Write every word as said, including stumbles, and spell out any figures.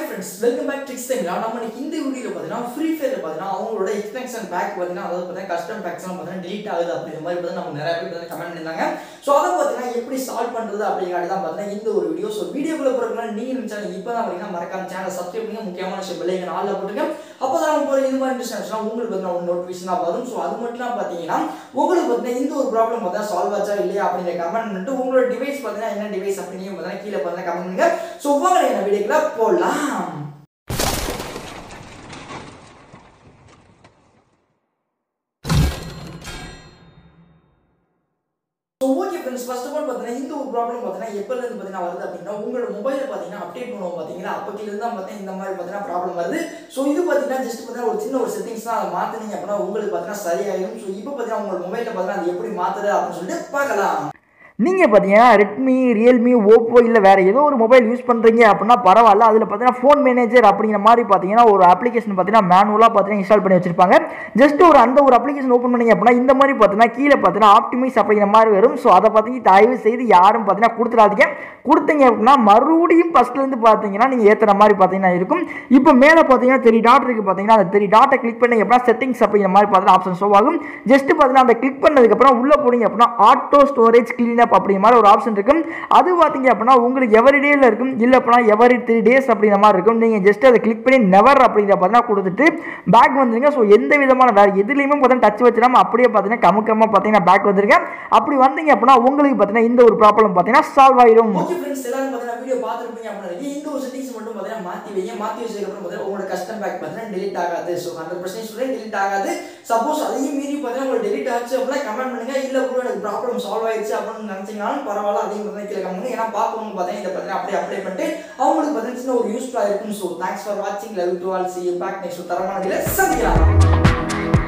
friends, welcome back to Tamizha. நம்ம இந்த வீடியோல பாத்தீங்கன்னா ஃப்ரீ ஃபயர்ல பாத்தீங்கன்னா அவங்களோட எக்ஸ்டென்ஷன் பேக் பாத்தீங்கன்னா அதாவது பாத்தீங்கன்னா கஸ்டம் பேக்ஸ் எல்லாம் பாத்தீங்கன்னா delete ஆகுது அப்படிங்கிற மாதிரி பாத்தீங்கன்னா நம்ம நிறைய பேர் வந்து கமெண்ட் பண்ணிருந்தாங்க. சோ அத பாத்தீங்கன்னா எப்படி சால்வ் பண்றது அப்படிங்கறது தான் பாத்தீங்கன்னா இந்த ஒரு வீடியோ. சோ வீடியோக்குள்ள போறதுக்கு நீங்க நம்ம சேனல் இப்பதான் வரீங்கன்னா மறக்காம சேனலை சப்ஸ்கிரைப் பண்ணுங்க. முக்கியமான விஷயம் பெல் ஐகான் ஆல்ல போட்டுங்க. அப்பதான் நம்ம போற இந்த மாதிரி இன்ஃபர்மேஷன் உங்களுக்கு பாத்தீங்கன்னா நோட்டிஃபிகேஷனா வரும். சோ அது மட்டும் தான் பாத்தீங்கன்னா உங்களுக்கு பாத்தீங்கன்னா இந்த ஒரு ப்ராப்ளம் பாத்தீங்கன்னா சால்வ் ஆச்சா இல்லையா அப்படிங்கற கமெண்ட் பண்ணிட்டு உங்களோட டிவைஸ் பாத்தீங்கன்னா என்ன டிவைஸ் அப்படிங்க பாத்தீங்கன்னா கீழ பாத்தீங்கன்னா கமெண்ட் பண்ணுங்க. சோ வாங்க இந்த வீடியோக்குள்ள போலாம். So okay friends, first of all பாத்தீங்கன்னா இந்த ஒரு ப்ராப்ளம் பாத்தீங்கன்னா எப்பல இருந்து பாத்தீங்கன்னா வருது அப்படினா உங்களோட மொபைல்ல பாத்தீங்கன்னா அப்டேட் பண்ணுவோம் பாத்தீங்களா அப்பக்கில இருந்து தான் பாத்தீங்கன்னா இந்த மாதிரி பாத்தீங்கன்னா ப்ராப்ளம் வருது. சோ இது பாத்தீங்கன்னா ஜஸ்ட் பாத்தீங்கன்னா ஒரு சின்ன ஒரு செட்டிங்ஸ் தான் அத மாத்துனீங்க அப்படினா உங்களுக்கு பாத்தீங்கன்னா சரியாயிடும். சோ இப்போ பாத்தீங்கன்னா உங்க மொபைல்ல பாத்தீங்கன்னா அது எப்படி மாத்துறது அப்படினு சொல்லிட்டு பார்க்கலாம். நீங்கள் பார்த்தீங்கன்னா ரெட்மி ரியல்மி ஓப்போ இல்லை வேறு ஏதோ ஒரு மொபைல் யூஸ் பண்ணுறீங்க அப்படின்னா பரவாயில்ல. அதில் பார்த்தீங்கன்னா ஃபோன் மேனேஜர் அப்படிங்கிற மாதிரி பார்த்தீங்கன்னா ஒரு அப்ளிகேஷன் பார்த்தீங்கன்னா மேனுவலாக பார்த்தீங்கன்னா இன்ஸ்டால் பண்ணி வச்சிருப்பாங்க. ஜஸ்ட் ஒரு அந்த ஒரு அப்ளிகேஷன் ஓப்பன் பண்ணிங்க அப்படின்னா இந்த மாதிரி பார்த்தீங்கன்னா கீழே பார்த்தீங்கன்னா ஆப்டிமைஸ் அப்படிங்கிற மாதிரி வரும். ஸோ அதை பார்த்தீங்கன்னா தயவு செய்து யாரும் பார்த்தீங்கன்னா கொடுத்துடாதீங்க. கொடுத்தீங்க அப்படின்னா மறுபடியும் ஃபஸ்ட்லேருந்து பார்த்தீங்கன்னா நீங்கள் ஏற்றுற மாதிரி பார்த்தீங்கன்னா இருக்கும். இப்போ மேலே பார்த்தீங்கன்னா த்ரீ டாட் இருக்குது பார்த்தீங்கன்னா அந்த த்ரீ டாட்டை கிளிக் பண்ணி அப்படின்னா செட்டிங்ஸ் அப்படிங்கிற மாதிரி பார்த்தீங்கன்னா ஆப்ஷன் ஷோ ஆகும். ஜஸ்ட் பார்த்தீங்கன்னா அந்த கிளிக் பண்ணதுக்கப்புறம் உள்ளே போனீங்க அப்படின்னா ஆட்டோ ஸ்டோரேஜ் கிளீன் அப்படிங்கிற மாதிரி ஒரு ஆப்ஷன் இருக்கும். அது பார்த்தீங்க அப்படின்னா உங்களுக்கு எவரி டேல இருக்கும், இல்லை அப்படின்னா எவரி த்ரீ டேஸ் அப்படிங்கிற மாதிரி இருக்கும். நீங்கள் ஜஸ்ட் அதை கிளிக் பண்ணி நெவர் அப்படிங்கிற பார்த்தீங்கன்னா கொடுத்துட்டு பேக் வந்துருங்க. ஸோ எந்த விதமான வேறு எதுலையுமே பார்த்தீங்கன்னா டச் வச்சிடாம அப்படியே பார்த்தீங்கன்னா கமுக்கமாக பார்த்தீங்கன்னா பேக் வந்துருங்க. அப்படி வந்தீங்க அப்படின்னா உங்களுக்கு பார்த்தீங்கன்னா இந்த ஒரு ப்ராப்ளம் பார்த்தீங்கன்னா சால்வ் ஆயிடும். ஓகே ஃப்ரெண்ட்ஸ், எல்லாரும் பார்த்தீங்கன்னா வீடியோ பார்த்துருப்பீங்க அப்படின்னா இந்த ஒரு செட்டிங்ஸ் மட்டும் பார்த்தீங்கன்னா மாற்றி வைங்க. மாற்றி வச்சதுக்கப்புறம் பார்த்தீங்கன்னா உங்களோட கஸ்டம் பேக் பார்த்தீங்கன்னா டெலிட் ஆகாது. ஸோ ஹண்ட்ரட் பர்சன்ட் சொல்கிறேன் டெலிட் ஆகாது. சப்போஸ் அதையும் மீறி பார்த்தீங்கன்னா உங்களுக்கு டெலிட் ஆச்சு அப்படின்னா கமெண்ட் பண்ணுங்க. இல்லை கூட எனக்கு ப்ராப்ளம் சால்வ் ஆயிடுச்சு அப்படின்னு நினச்சிங்கனாலும் பரவாயில்ல, அதையும் பார்த்தீங்கன்னா கீழே கமெண்ட். ஏன்னா பார்க்கணும் பார்த்தீங்கன்னா இதை பார்த்தீங்கன்னா அப்படியே அப்ளை பண்ணிட்டு அவங்களுக்கு பார்த்தீங்கன்னா சின்ன ஒரு யூஸ்ஃபுல்லாக இருக்கும். ஸோ தேங்க்ஸ் ஃபார் வாட்சிங். Love to all. see you back next தரமான வீடியோல சந்திக்கலாம்.